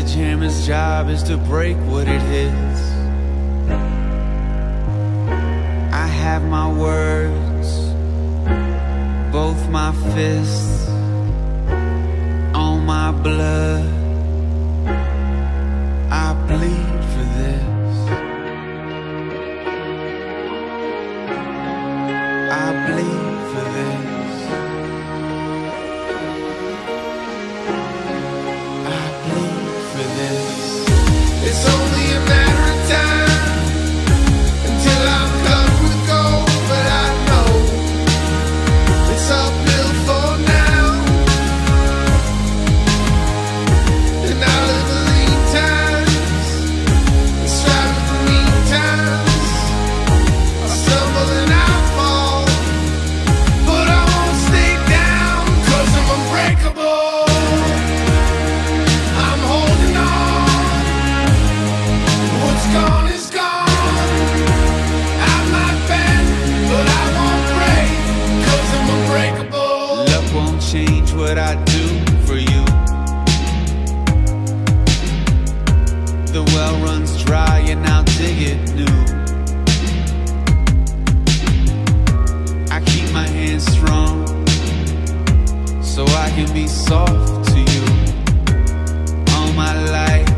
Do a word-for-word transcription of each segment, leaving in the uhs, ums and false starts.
sledgehammer's job is to break what it hits. I have my words, both my fists, on my blood. I bleed for this. I bleed for this. I bleed for this. It's only a matter of time until I'm covered with gold, but I know it's uphill for now, and I live a lean times and strive with the mean times. I stumble and I fall, but I won't stay down, 'cause I'm unbreakable. I'm holding on. What's gone is gone. I might bend, but I won't break, 'cause I'm unbreakable. Luck won't change what I do for you. The well runs dry and I'll dig it new. I keep my hands strong so I can be soft to you. All my life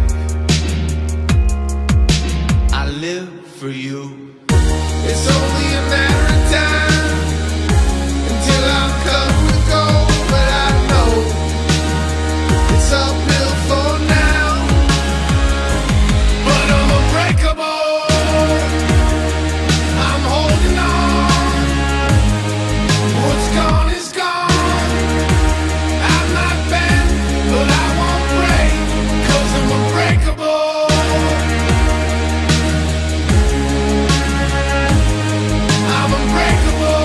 I live for you. It's only a matter of time until I'm covered with gold, but I know it's uphill for now, but I'm unbreakable. I'm holding on. What's gone is gone. I might bend, but I won't break, 'cause I'm unbreakable. I'm unbreakable.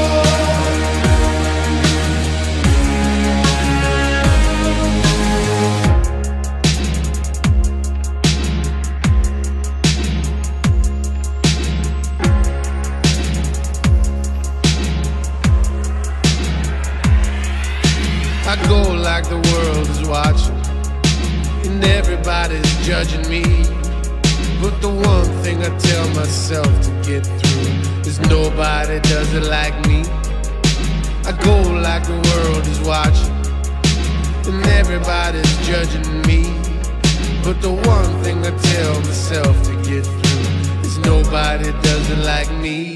I go like the world is watching and everybody's judging me, but the one thing I tell myself to get through is nobody does it like me. I go like the world is watching and everybody's judging me, but the one thing I tell myself to get through is nobody does it like me.